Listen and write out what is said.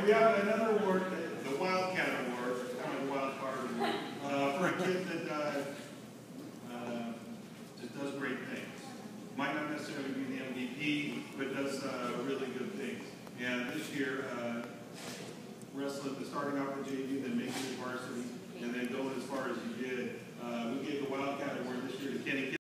And we have another award, the Wildcat Award, kind of a wild card award, for a kid that just does great things. Might not necessarily be the MVP, but does really good things. And this year, wrestling, starting off with JV, then making it varsity, and then going as far as you did, we gave the Wildcat Award this year to Kenny.